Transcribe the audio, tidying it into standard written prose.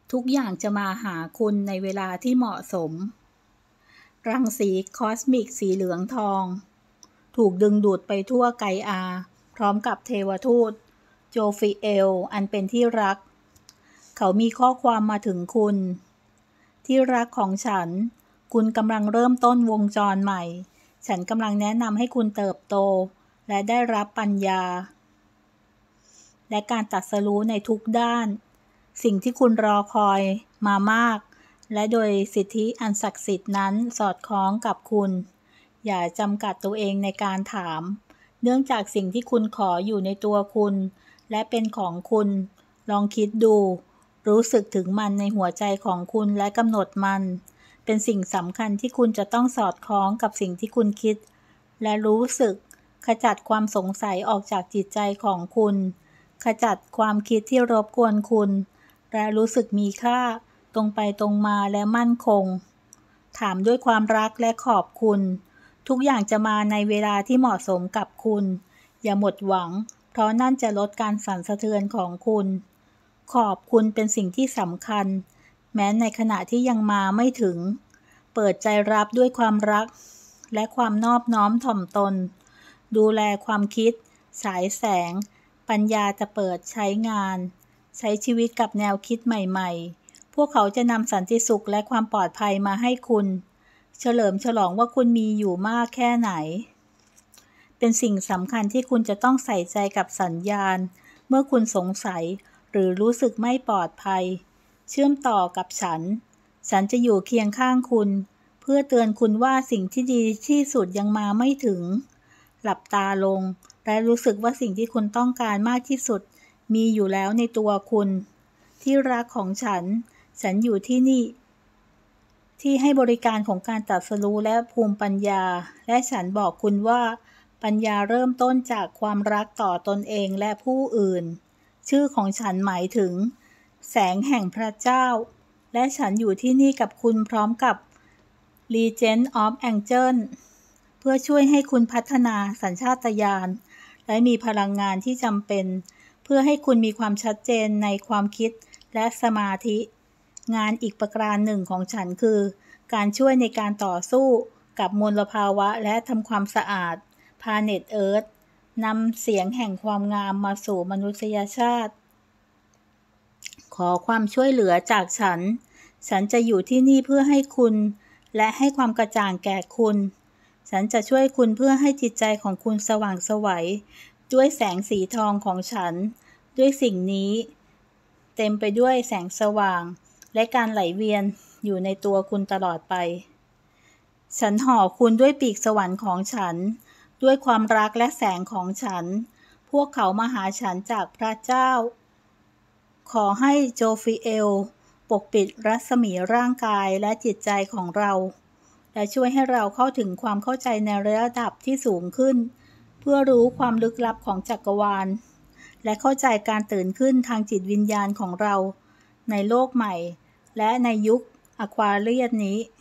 ทุกอย่างจะมาหาคุณในเวลาที่เหมาะสมรังสีคอสมิกสีเหลืองทองถูกดึงดูดไปทั่วไกอาพร้อมกับเทวทูตโจฟิเอลอันเป็นที่รักเขามีข้อความมาถึงคุณที่รักของฉันคุณกำลังเริ่มต้นวงจรใหม่ฉันกำลังแนะนำให้คุณเติบโตและได้รับปัญญาและการตรัสรู้ในทุกด้านสิ่งที่คุณรอคอยมามากและโดยสิทธิอันศักดิ์สิทธิ์นั้นสอดคล้องกับคุณอย่าจำกัดตัวเองในการถามเนื่องจากสิ่งที่คุณขออยู่ในตัวคุณและเป็นของคุณลองคิดดูรู้สึกถึงมันในหัวใจของคุณและกำหนดมันเป็นสิ่งสำคัญที่คุณจะต้องสอดคล้องกับสิ่งที่คุณคิดและรู้สึกขจัดความสงสัยออกจากจิตใจของคุณขจัดความคิดที่รบกวนคุณและรู้สึกมีค่าตรงไปตรงมาและมั่นคงถามด้วยความรักและขอบคุณทุกอย่างจะมาในเวลาที่เหมาะสมกับคุณอย่าหมดหวังเพราะนั่นจะลดการสั่นสะเทือนของคุณขอบคุณเป็นสิ่งที่สำคัญแม้ในขณะที่ยังมาไม่ถึงเปิดใจรับด้วยความรักและความนอบน้อมถ่อมตนดูแลความคิดฉายแสงปัญญาจะเปิดใช้งานใช้ชีวิตกับแนวคิดใหม่ๆพวกเขาจะนำสันติสุขและความปลอดภัยมาให้คุณเฉลิมฉลองว่าคุณมีอยู่มากแค่ไหนเป็นสิ่งสำคัญที่คุณจะต้องใส่ใจกับสัญญาณเมื่อคุณสงสัยหรือรู้สึกไม่ปลอดภัยเชื่อมต่อกับฉันจะอยู่เคียงข้างคุณเพื่อเตือนคุณว่าสิ่งที่ดีที่สุดยังมาไม่ถึงหลับตาลงและรู้สึกว่าสิ่งที่คุณต้องการมากที่สุดมีอยู่แล้วในตัวคุณที่รักของฉันอยู่ที่นี่ที่ให้บริการของการตรัสรู้และภูมิปัญญาและฉันบอกคุณว่าปัญญาเริ่มต้นจากความรักต่อตนเองและผู้อื่นชื่อของฉันหมายถึงแสงแห่งพระเจ้าและฉันอยู่ที่นี่กับคุณพร้อมกับ Legion of Angels เพื่อช่วยให้คุณพัฒนาสัญชาตญาณและมีพลังงานที่จำเป็นเพื่อให้คุณมีความชัดเจนในความคิดและสมาธิงานอีกประการหนึ่งของฉันคือการช่วยในการต่อสู้กับมลภาวะและทำความสะอาด Planet Earth นำเสียงแห่งความงามมาสู่มนุษยชาติขอความช่วยเหลือจากฉันจะอยู่ที่นี่เพื่อให้คุณและให้ความกระจ่างแก่คุณฉันจะช่วยคุณเพื่อให้จิตใจของคุณสว่างไสวด้วยแสงสีทองของฉันด้วยสิ่งนี้เต็มไปด้วยแสงสว่างและการไหลเวียนอยู่ในตัวคุณตลอดไปฉันห่อคุณด้วยปีกสวรรค์ของฉันด้วยความรักและแสงของฉันพวกเขามาหาฉันจากพระเจ้าขอให้โจฟิเอลปกปิดรัศมีร่างกายและจิตใจของเราและช่วยให้เราเข้าถึงความเข้าใจในระดับที่สูงขึ้นเพื่อรู้ความลึกลับของจักรวาลและเข้าใจการตื่นขึ้นทางจิตวิญญาณของเราในโลกใหม่และในยุคอควาเรียสนี้